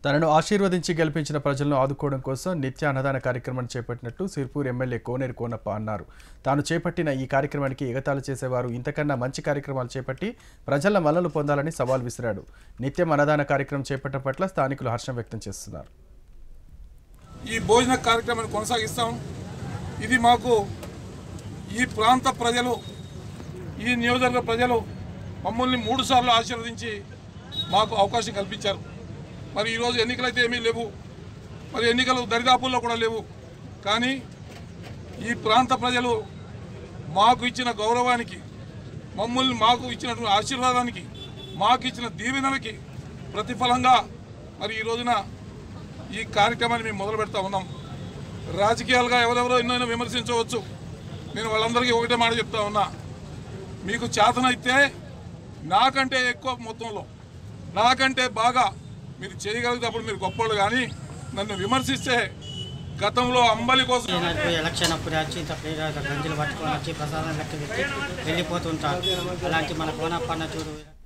తనను ఆశీర్వదించి గెలిపించిన ప్రజలను ఆదుకోవడం కోసం నిత్య అన్నదాన కార్యక్రమాన్ని చేపట్టినట్టు సిర్పూర్ ఎమ్మెల్యే కోనేరు కోనప్ప అన్నారు. తాను చేపట్టిన ఈ కార్యక్రమానికి ఎగతాళి చేసేవారు ఇంతకన్నా మంచి కార్యక్రమాలు చేపట్టి ప్రజల మన్ననలు పొందాలని సవాల్ విసిరాడు. నిత్యం అన్నదాన కార్యక్రమం చేపట్టడం పట్ల స్థానికులు హర్షం వ్యక్తం చేస్తున్నారు. ఈ భోజన కార్యక్రమాన్ని కొనసాగిస్తాం. ఇది మాకు ఈ ప్రాంత ప్రజలు, ఈ నియోజకవర్గ ప్రజలు మమ్మల్ని 3 సార్లు ఆశీర్వదించి మాకు అవకాశం కల్పించారు. మరి ఈరోజు ఎన్నికలైతే ఏమీ లేవు, మరి ఎన్నికలు దరిదాపుల్లో కూడా లేవు. కానీ ఈ ప్రాంత ప్రజలు మాకు ఇచ్చిన గౌరవానికి, మాకు ఇచ్చినటువంటి ఆశీర్వాదానికి, మాకు ఇచ్చిన దీవెనలకి ప్రతిఫలంగా మరి ఈ రోజున ఈ కార్యక్రమాన్ని మేము మొదలు పెడతా ఉన్నాం. రాజకీయాలుగా ఎవరెవరో ఎన్నో విమర్శించవచ్చు. నేను వాళ్ళందరికీ ఒకటే మాట చెప్తా ఉన్నా, మీకు చేతనైతే నాకంటే ఎక్కువ మొత్తంలో, నాకంటే బాగా మీరు చేయగలిగితే అప్పుడు మీరు గొప్పవాళ్ళు. కానీ నన్ను విమర్శిస్తే గతంలో అంబలి కోసం ఎలక్షన్ అప్పుడు వచ్చి ఇంత గంజలు పట్టుకొని వచ్చి ప్రసాదం లెక్క పెట్టి వెళ్ళిపోతుంటారు. అలాంటి మన కోనప్పన్న చూడు.